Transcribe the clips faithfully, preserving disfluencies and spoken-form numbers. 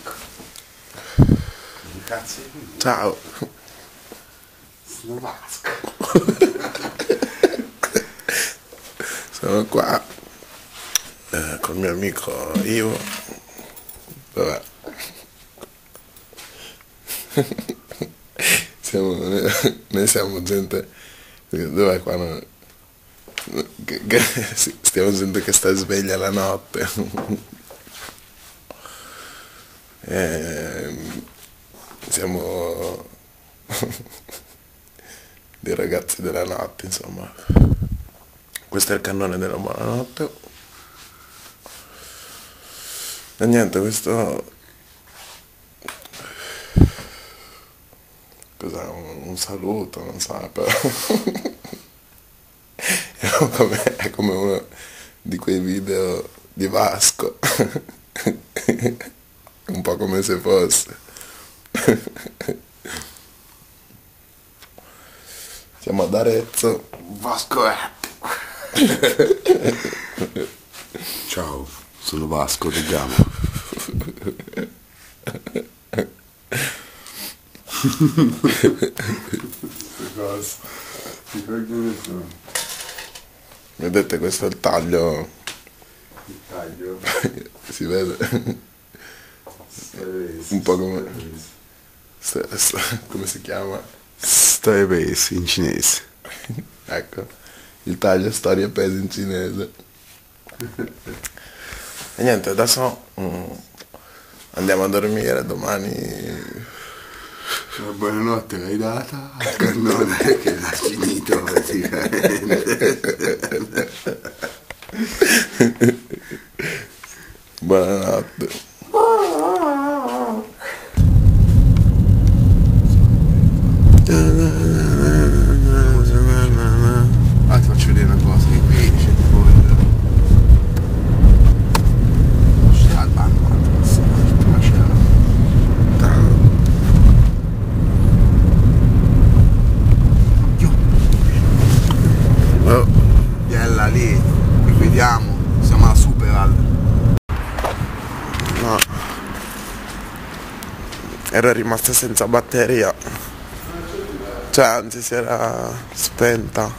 amico. Che cazzo è qui? Ciao. Sono Vasco. Sono qua eh, col mio amico Ivo. Vabbè. Siamo, noi siamo gente. Dov'è qua? No? Che, che, stiamo gente che sta sveglia la notte. E siamo dei ragazzi della notte, insomma. Questo è il cannone della buonanotte. E niente, questo cos'è? Un, un saluto, non so, però è come, è come uno di quei video di Vasco. Un po' come se fosse. Siamo ad Arezzo. Vasco è. Ciao, sono Vasco del Gamo. Cosa? Vedete, questo è il taglio. Il taglio. Si vede. Un po' come come si chiama? Storia pesi in cinese. Ecco, il taglio storia pesi in cinese. E niente, adesso mm, andiamo a dormire. Domani una buonanotte l'hai data al cannone che l'ha finito praticamente. Buonanotte. Ah, ti faccio vedere una cosa, che qui c'è tipo il... c'è al banco, ma c'è Oh. Biella lì, e vediamo, siamo alla Superal. No, ero rimasto senza batteria, cioè anzi si era spenta.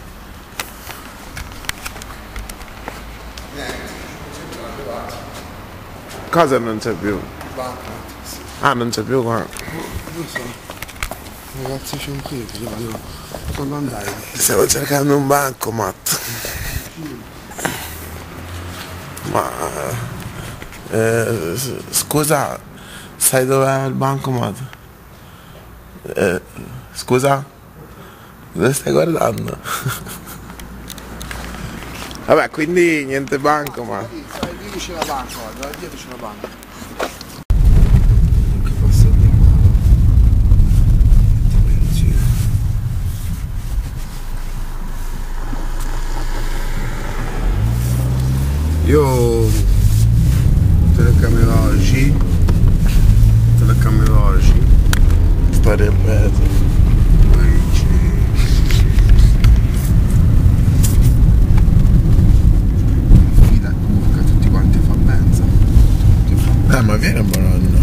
Cosa non c'è più? Ah, non c'è più qua. Non so, ragazzi c'è un qui, devo quando andare. Stavo cercando un bancomat. Ma eh, scusa, sai dov'è il bancomat? Eh, scusa? Dove stai guardando? Vabbè, quindi niente bancomat. Lì c'è la banca, guarda, dietro c'è la banca. Io telecamera oggi, telecamera oggi, Storia peso. fila turca, tutti quanti fa benza. Eh, ma viene Bologna.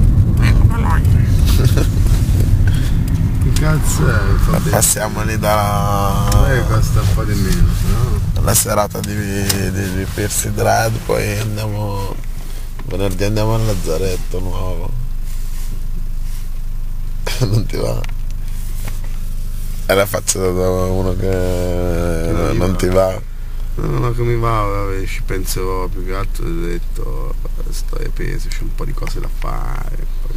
Che cazzo è? Fa Passiamoli da... Eh, costa un po' di meno, no? la serata di, di, di Piercy Dread, poi andiamo venerdì andiamo al Lazzaretto nuovo. Non ti va? E la faccio da uno che, che non, non ti va? No, no, che mi va, vabbè, ci penserò più che altro, ho detto sto ai pesi, c'è un po' di cose da fare. Poi...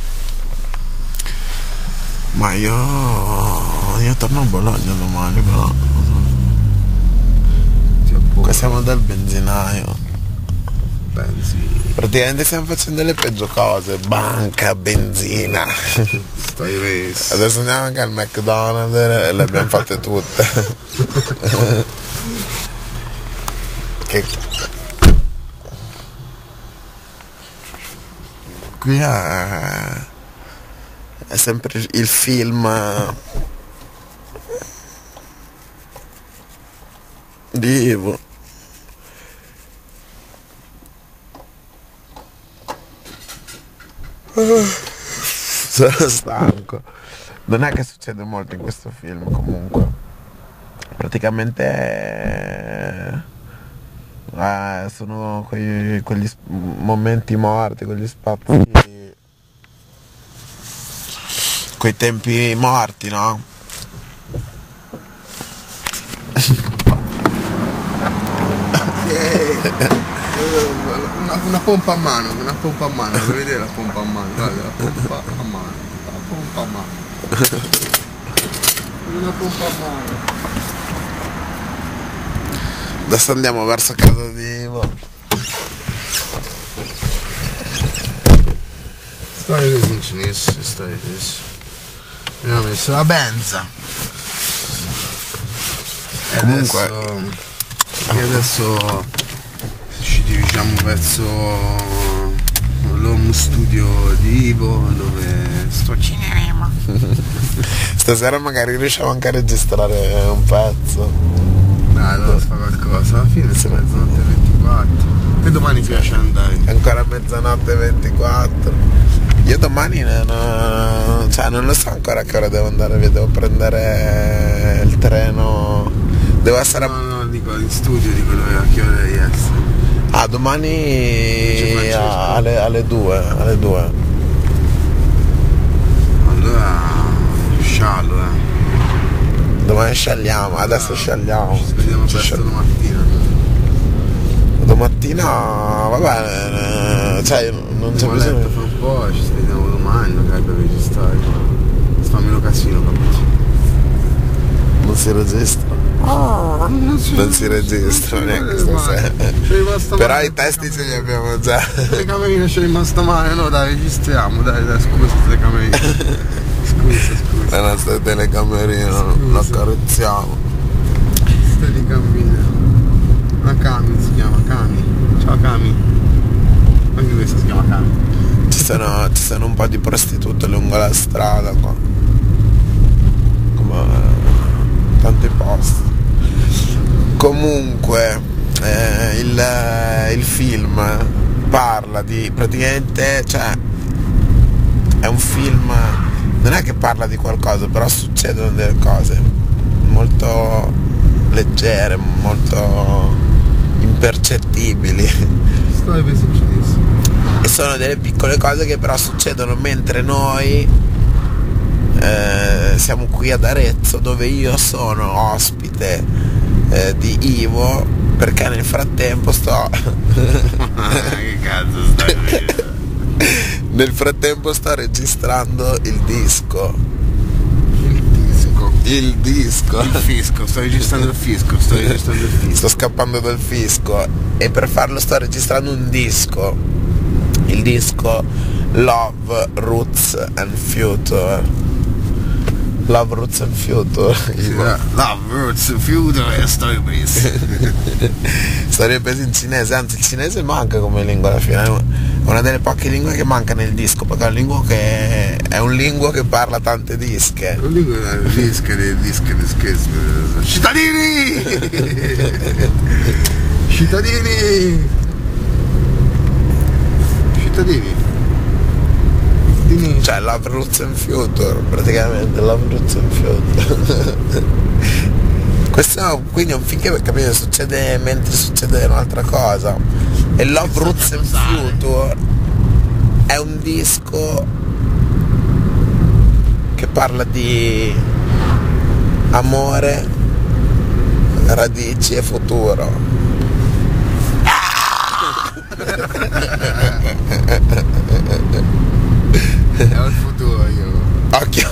Ma io io torno a Bologna domani, però qua siamo dal benzinaio. Pensi? Praticamente stiamo facendo le peggio cose, banca, benzina. Stai reso. Adesso andiamo anche al McDonald's e le abbiamo fatte tutte. Che qui è, è sempre il film di Ivo. Sono stanco. Non è che succede molto in questo film comunque. Praticamente eh, sono quei, quegli sp- momenti morti, quegli spazi, quei tempi morti, no? Una, una pompa a mano, una pompa a mano, vuoi vedere la pompa a mano? Guarda, la pompa a mano, la pompa a mano. Una pompa a mano. Adesso andiamo verso casa di Ivo. Stai così, cinese, stai così. Abbiamo messo la benza. E Comunque adesso, e adesso ci dirigiamo verso l'home studio di Ivo dove stocineremo. stasera magari riusciamo anche a registrare un pezzo. Dai, allora fa qualcosa. Alla fine è mezzanotte e ventiquattro. E domani piace andare. È ancora mezzanotte e ventiquattro. Io domani non, cioè non lo so ancora a che ora devo andare via, devo prendere il treno. Devo essere. No, no, dico in studio, dico dove a che ora devi essere. Ah, domani a- alle, alle due, alle due. Allora sciallo, eh. Domani scegliamo, adesso scegliamo. Ci vediamo Ci presto scel- domattina. Domattina va bene, cioè non c'è Abbiamo letto bisogno. fra un po', ci vediamo domani, magari per registrare. Si fa meno casino, capito? Non si registra. Ah, non si, Non si registra neanche stasera. Però i testi ce li abbiamo già. La telecamera c'è rimasta male, no dai, registriamo, dai, dai, scusa telecamerina. Scusa, scusa. La nostra telecamerina, lo accarezziamo. Telecamera. La Cami si chiama Cami. Ciao Cami. Anche questa si chiama Cami. Ci sono, ci sono un po' di prostitute lungo la strada qua. Come eh, tanti posti. Comunque eh, il, il film parla di praticamente, cioè è un film, non è che parla di qualcosa, però succedono delle cose molto leggere, molto impercettibili Stai per succedere. e sono delle piccole cose che però succedono mentre noi eh, siamo qui ad Arezzo, dove io sono ospite eh, di Ivo, perché nel frattempo sto Ah, che cazzo stai vedendo? nel frattempo sto registrando il disco Il disco. il disco Il fisco, sto registrando il fisco, sto registrando il fisco. sto scappando dal fisco e per farlo sto registrando un disco, il disco Love, Roots and Future. Love, Roots and Future. Love, roots, future e story prese. Storie prese in cinese, anzi il cinese manca come lingua alla fine, è una delle poche lingue che manca nel disco, perché è un linguo che, è un linguo che parla tante dische. Non dico dische, dische, dische, cittadini! Cittadini! Cittadini! Cittadini! Cioè Love, Roots and Future, praticamente Love, Roots and Future. Questo quindi è un film che capito, succede mentre succede un'altra cosa. E Love, Roots and Future è un disco che parla di amore, radici e futuro. È il futuro io. Occhio.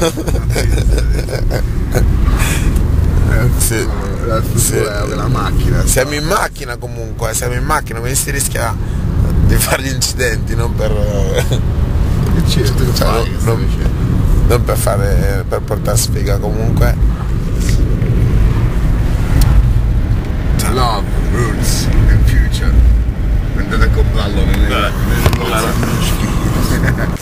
Sì, Il futuro sì. è la macchina. Siamo in macchina comunque, siamo in macchina, quindi si rischia di fare gli incidenti, non per. Che c'è? Tu che Cioè, fai? Che stai non- facendo? non per fare. Per portare sfiga comunque. Love, roots and future. Andate a comprarlo nelle nelle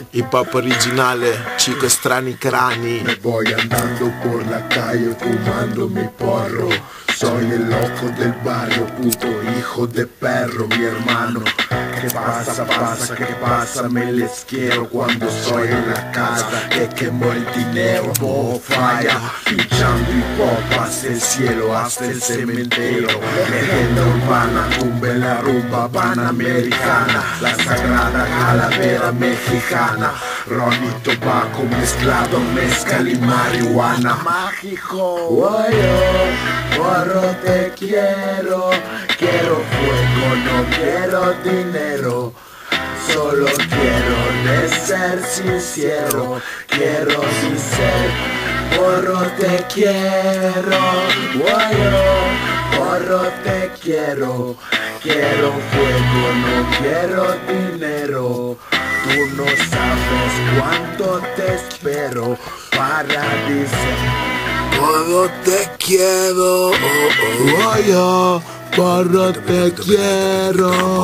hip hop originale, cinque strani crani. Me voy andando por la calle fumando mi porro. Soy el loco del barrio, puto hijo de perro, mi hermano. ¿Qué pasa, pasa, qué pasa? Me les quiero cuando soy en la casa. Que quemo el dinero, todo falla. Pinchando y popas el cielo hasta el cementerio. Leyenda urbana, tumba en la rumba panamericana. La sagrada calavera mexicana. Ron y tabaco mezclado, mezcal y marihuana. Mágico, guayo, porro te quiero. Quiero fuego, no quiero dinero. Solo quiero de ser sincero. Quiero ser, porro te quiero. Guayo, porro te quiero. Quiero fuego, no quiero dinero. Tú no sabes cuánto te espero para decir Porro te quiero, oh, oh. Guayo, porro te quiero.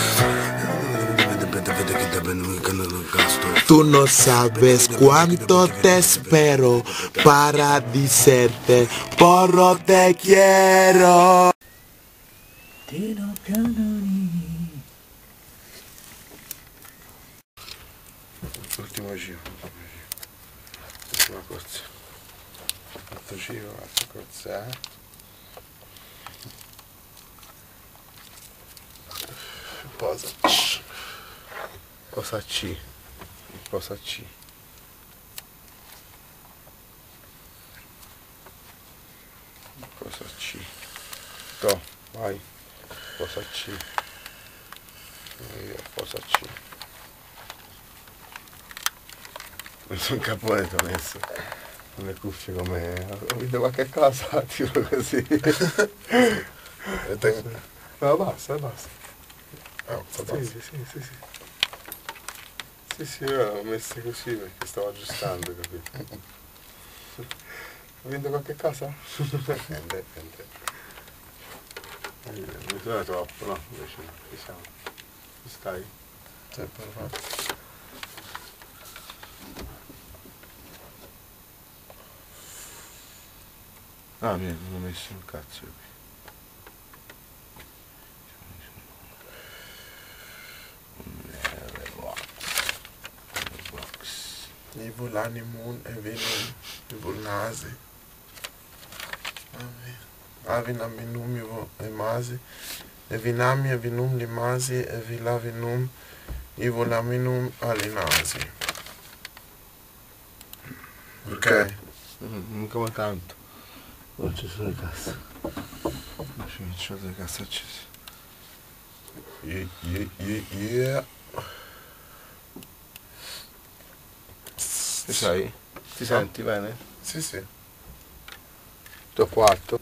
Tú no sabes cuánto te espero para decirte porro te quiero. Tino pianoni. Ultimo giro. Ultima corsa. Altro giro, altra corsa. Posa C. Posa C. Posa C. Posa C. To, vai. Posa C. Via, posa C. Non sono capone ti ho messo. Le cuffie come. Ho visto qualche cosa, tiro così. No, basta, basta. Oh, Sì, sì, sì, sì, sì. Sì, sì, io l'ho messa così perché stavo aggiustando, capito? Ho vinto qualche cosa? Niente, niente. Mi suona troppo, no? Invece no, ci siamo. Ci stai? Sì, perfetto. Ah, niente, non ho messo un cazzo qui. Niveau l'animun e vinum, niveau nasi. Avin aminum ivo e masi. E vinami e vinum limasi e vilavinum ivo laminum alinasi. Ok. Non come tanto. Non ci sono le casse. Non ci sono le casse accese. Yeah, yeah, yeah, yeah. Ci sei? Ti senti bene? Sì, sì. Tutto quattro?